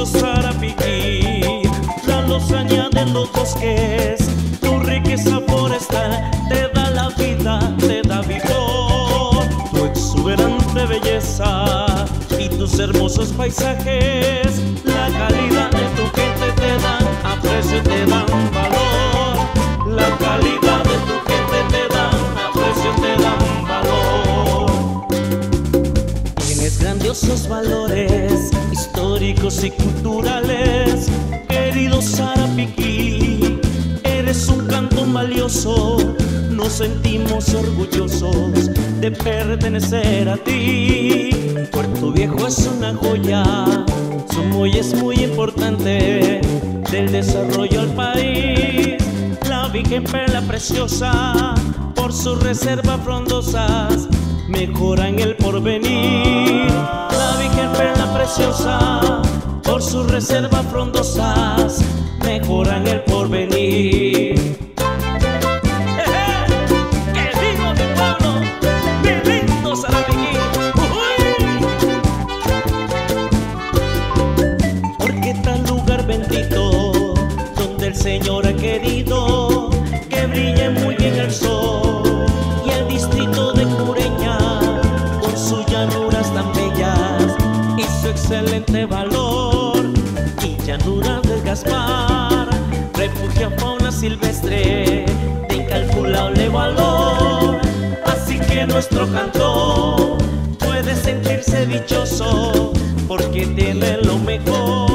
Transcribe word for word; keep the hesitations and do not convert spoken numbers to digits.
querido Sarapiquí. La lozaña de los bosques, tu riqueza forestal, te da la vida, te da vigor. Tu exuberante belleza y tus hermosos paisajes, la calidad de tu gente te dan aprecio y te dan valor. La calidad de tu gente te dan aprecio y te dan valor. Tienes grandiosos valores históricos y culturales, querido Sarapiquí. Eres un cantón valioso, nos sentimos orgullosos de pertenecer a ti. Puerto Viejo es una joya, su muelle es muy importante del desarrollo al país. La Virgen Perla preciosa, por sus reservas frondosas, mejoran el porvenir. La Virgen Perla preciosa, por sus reservas frondosas, mejoran el porvenir. El Señor ha querido que brille muy bien el sol, y el distrito de Cureña, con sus llanuras tan bellas y su excelente valor, y llanuras del Gaspar, refugio a fauna silvestre de incalculable valor. Así que nuestro cantón puede sentirse dichoso porque tiene lo mejor.